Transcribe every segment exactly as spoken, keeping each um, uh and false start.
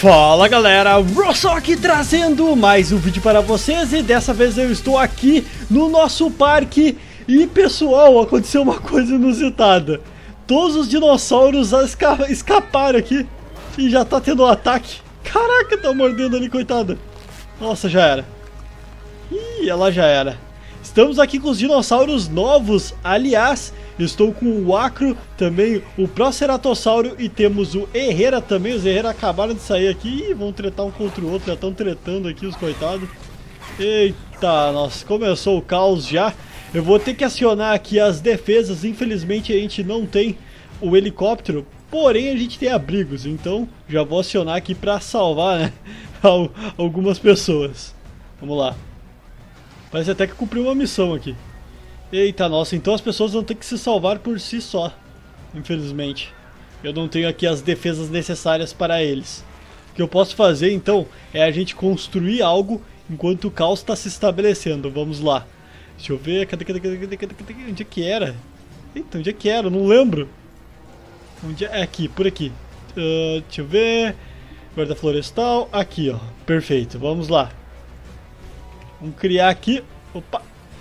Fala galera, Rosso aqui trazendo mais um vídeo para vocês e dessa vez eu estou aqui no nosso parque e pessoal, aconteceu uma coisa inusitada. Todos os dinossauros esca escaparam aqui e já tá tendo um ataque. Caraca, tá mordendo ali, coitada. Nossa, já era. Ih, ela já era. Estamos aqui com os dinossauros novos, aliás, estou com o Acro, também o Proceratossauro e temos o Herrera também. Os Herrera acabaram de sair aqui e vão tretar um contra o outro, já estão tretando aqui os coitados. Eita, nossa, começou o caos já. Eu vou ter que acionar aqui as defesas, infelizmente a gente não tem o helicóptero, porém a gente tem abrigos, então já vou acionar aqui para salvar, né, algumas pessoas. Vamos lá. Parece até que cumpriu uma missão aqui. Eita, nossa, então as pessoas vão ter que se salvar por si só, infelizmente. Eu não tenho aqui as defesas necessárias para eles. O que eu posso fazer, então, é a gente construir algo enquanto o caos está se estabelecendo. Vamos lá. Deixa eu ver, cadê, cadê, cadê, cadê, cadê, cadê, onde é que era? Eita, onde é que era? Eu não lembro. Onde é? É aqui, por aqui. Uh, deixa eu ver. Guarda florestal, aqui, ó. Perfeito, vamos lá. Vamos criar aqui. Opa.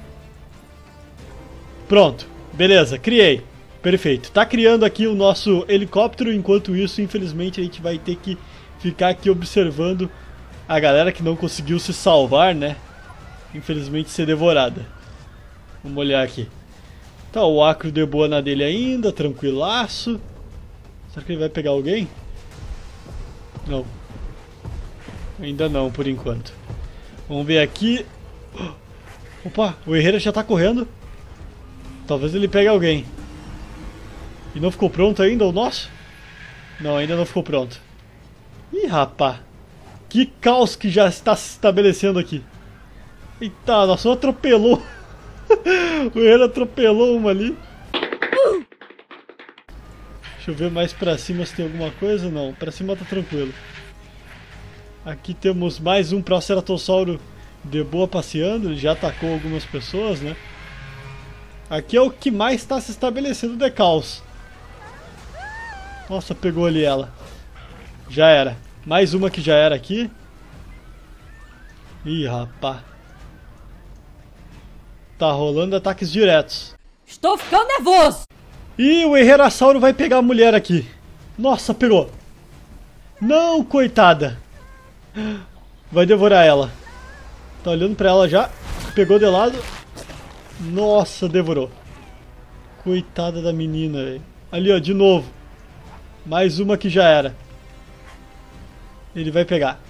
Pronto, beleza, criei. Perfeito, tá criando aqui o nosso helicóptero. Enquanto isso, infelizmente, a gente vai ter que ficar aqui observando a galera que não conseguiu se salvar, né? Infelizmente ser devorada. Vamos olhar aqui. Tá, o Acro deu boa na dele ainda, tranquilaço. Será que ele vai pegar alguém? Não. Ainda não, por enquanto. Vamos ver aqui. Opa, o Herrera já tá correndo. Talvez ele pegue alguém. E não ficou pronto ainda o nosso? Não, ainda não ficou pronto. Ih, rapá. Que caos que já está se estabelecendo aqui. Eita, nossa, atropelou. O Herrera atropelou uma ali. Deixa eu ver mais pra cima se tem alguma coisa. Não, pra cima tá tranquilo. Aqui temos mais um Proceratossauro de boa passeando. Ele já atacou algumas pessoas, né? Aqui é o que mais está se estabelecendo de caos. Nossa, pegou ali ela. Já era. Mais uma que já era aqui. Ih, rapá. Tá rolando ataques diretos. Estou ficando nervoso. Ih, o Herrerasauro vai pegar a mulher aqui. Nossa, pegou. Não, coitada. Vai devorar ela. Tá olhando pra ela já. Pegou de lado. Nossa, devorou. Coitada da menina, velho. Ali, ó, de novo. Mais uma que já era. Ele vai pegar.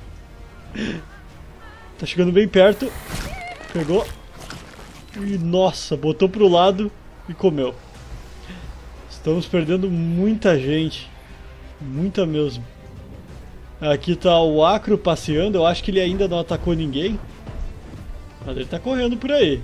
Tá chegando bem perto. Pegou. E nossa, botou pro lado e comeu. Estamos perdendo muita gente. Muita mesmo. Aqui tá o Acro passeando. Eu acho que ele ainda não atacou ninguém. Mas ele tá correndo por aí.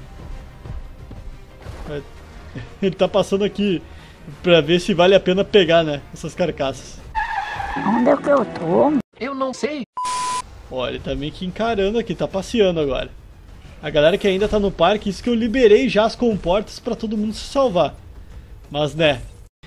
Ele tá passando aqui pra ver se vale a pena pegar, né, essas carcaças. Onde é que eu tô? Eu não sei. Olha, ele tá meio que encarando aqui, tá passeando agora. A galera que ainda tá no parque, isso que eu liberei já as comportas pra todo mundo se salvar. Mas, né...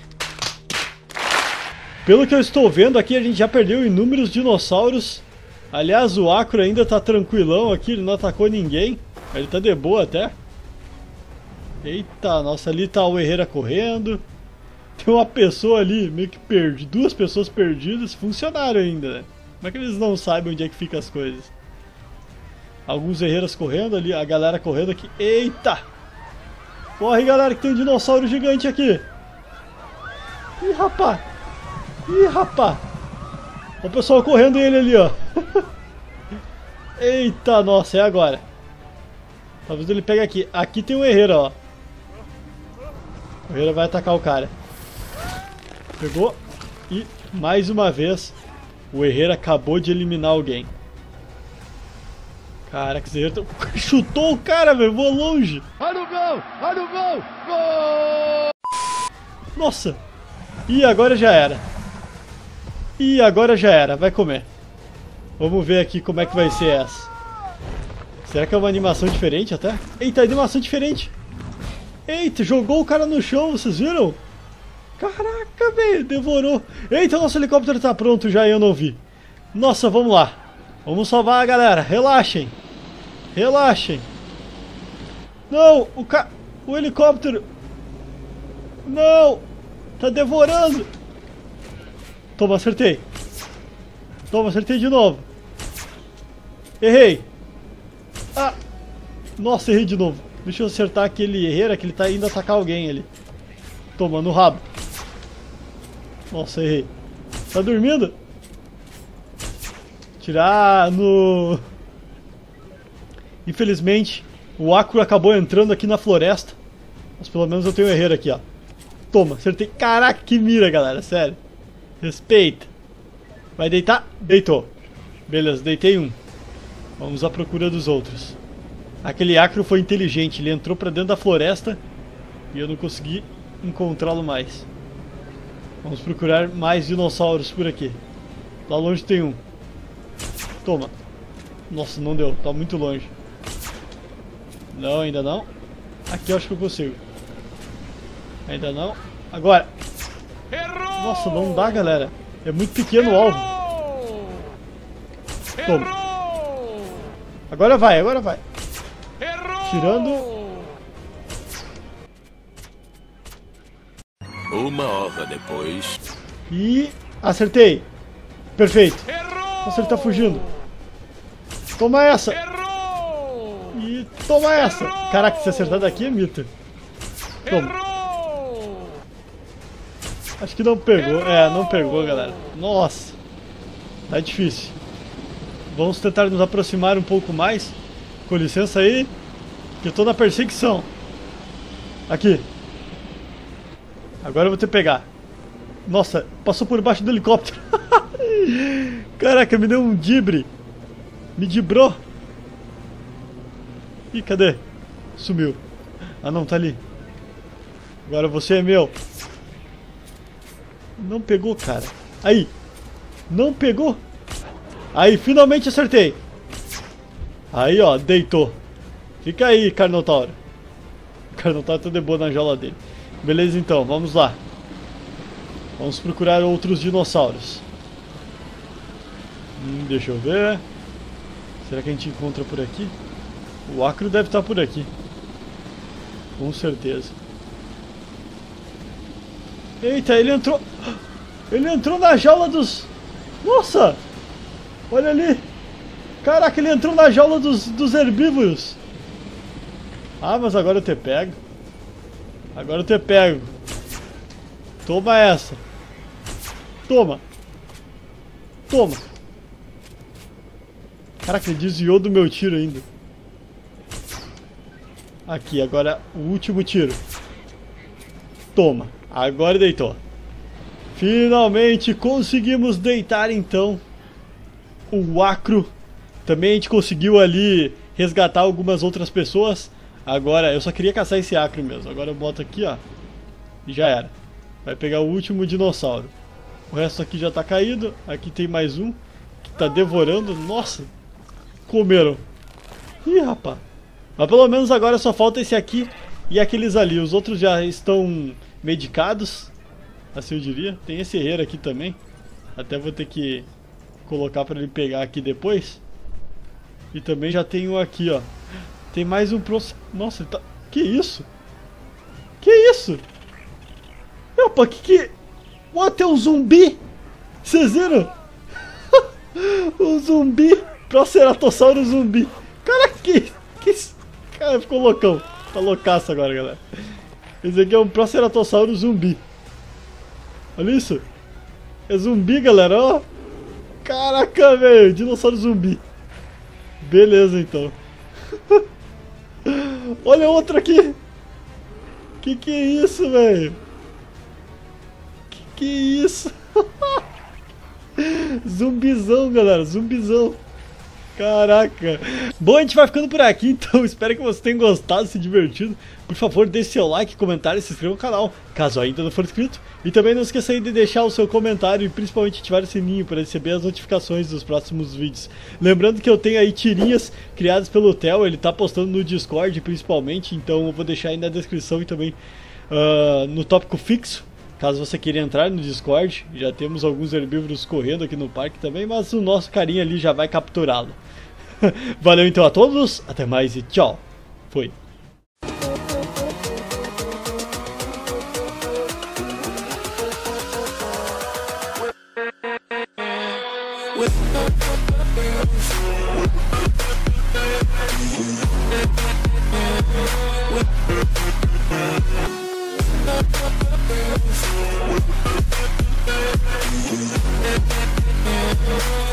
Pelo que eu estou vendo aqui, a gente já perdeu inúmeros dinossauros. Aliás, o Acro ainda tá tranquilão aqui, ele não atacou ninguém. Ele tá de boa até. Eita, nossa, ali tá o Herrera correndo. Tem uma pessoa ali, meio que perdida. Duas pessoas perdidas, funcionaram ainda, né? Como é que eles não sabem onde é que ficam as coisas? Alguns Herreras correndo ali, a galera correndo aqui. Eita! Corre, galera, que tem um dinossauro gigante aqui. Ih, rapá! Ih, rapá! Olha o pessoal correndo e ele ali, ó. Eita, nossa, é agora. Talvez ele pegue aqui. Aqui tem um Herrera, ó. O Herrera vai atacar o cara. Pegou. E, mais uma vez, o Herrera acabou de eliminar alguém. Caraca, esse Herrera chutou o cara, velho. Voou longe. Olha o gol! Olha o gol! Gol! Nossa. E agora já era. E agora já era. Vai comer. Vamos ver aqui como é que vai ser essa. Será que é uma animação diferente até? Eita, animação diferente. Eita, jogou o cara no chão, vocês viram? Caraca, velho, devorou. Eita, nosso helicóptero tá pronto já e eu não vi. Nossa, vamos lá. Vamos salvar a galera. Relaxem. Relaxem. Não, o ca... O helicóptero. Não. Tá devorando. Toma, acertei. Toma, acertei de novo. Errei. Ah. Nossa, errei de novo. Deixa eu acertar aquele herreira que ele tá indo atacar alguém ali. Toma, no rabo. Nossa, errei. Tá dormindo? Tirar no... Infelizmente, o Acro acabou entrando aqui na floresta. Mas pelo menos eu tenho um herreiro aqui, ó. Toma, acertei. Caraca, que mira, galera, sério. Respeita. Vai deitar? Deitou. Beleza, deitei um. Vamos à procura dos outros. Aquele Acro foi inteligente, ele entrou pra dentro da floresta e eu não consegui encontrá-lo mais. Vamos procurar mais dinossauros por aqui. Lá longe tem um. Toma. Nossa, não deu, tá muito longe. Não, ainda não. Aqui eu acho que eu consigo. Ainda não. Agora. Nossa, não dá, galera. É muito pequeno o alvo. Toma. Agora vai, agora vai. Tirando. Uma hora depois. E acertei. Perfeito. Nossa, ele tá fugindo. Toma essa. E toma essa. Caraca, se acertar daqui é mito. Toma. Acho que não pegou. É, não pegou, galera. Nossa. Tá difícil. Vamos tentar nos aproximar um pouco mais. Com licença aí. Que eu tô na perseguição. Aqui. Agora eu vou ter que pegar. Nossa, passou por baixo do helicóptero. Caraca, me deu um dibre. Me dibrou. Ih, cadê? Sumiu. Ah não, tá ali. Agora você é meu. Não pegou, cara. Aí. Não pegou. Aí, finalmente acertei. Aí, ó, deitou. Fica aí, Carnotauro. O Carnotauro tá de boa na jaula dele. Beleza, então, vamos lá. Vamos procurar outros dinossauros. Hum, deixa eu ver. Será que a gente encontra por aqui? O Acro deve estar por aqui. Com certeza. Eita, ele entrou... Ele entrou na jaula dos... Nossa! Olha ali! Caraca, ele entrou na jaula dos, dos herbívoros. Ah, mas agora eu te pego. Agora eu te pego. Toma essa. Toma. Toma. Caraca, ele desviou do meu tiro ainda. Aqui, agora o último tiro. Toma. Agora deitou. Finalmente conseguimos deitar então o Acro. Também a gente conseguiu ali resgatar algumas outras pessoas. Agora, eu só queria caçar esse Acro mesmo. Agora eu boto aqui, ó. E já era. Vai pegar o último dinossauro. O resto aqui já tá caído. Aqui tem mais um que tá devorando. Nossa. Comeram. Ih, rapaz. Mas pelo menos agora só falta esse aqui e aqueles ali. Os outros já estão medicados. Assim eu diria. Tem esse herreiro aqui também. Até vou ter que colocar pra ele pegar aqui depois. E também já tem um aqui, ó. Tem mais um pro... Nossa, ele tá... Que isso? Que isso? Opa, que que... What, é um zumbi? Vocês viram? Um zumbi. Proceratossauro zumbi. Caraca, que... que... Cara, ficou loucão. Tá loucaço agora, galera. Esse aqui é um Proceratossauro zumbi. Olha isso. É zumbi, galera, ó. Caraca, velho. Dinossauro zumbi. Beleza, então. Olha outro aqui. Que que é isso, velho? Que que é isso? Zumbizão, galera. Zumbizão. Caraca. Bom, a gente vai ficando por aqui, então espero que vocês tenham gostado, se divertido. Por favor, deixe seu like, comentário e se inscreva no canal, caso ainda não for inscrito. E também não esqueça aí de deixar o seu comentário e principalmente ativar o sininho para receber as notificações dos próximos vídeos. Lembrando que eu tenho aí tirinhas criadas pelo Theo, ele tá postando no Discord principalmente, então eu vou deixar aí na descrição e também uh, no tópico fixo Caso você queira entrar no Discord, já temos alguns herbívoros correndo aqui no parque também, mas o nosso carinha ali já vai capturá-lo. Valeu então a todos, até mais e tchau. Fui. We'll be right back.